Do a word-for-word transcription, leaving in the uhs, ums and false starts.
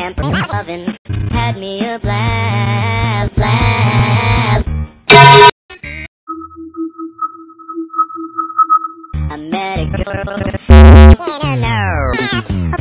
camper lovin', had me a blast, blast. I met a girl, I don't know.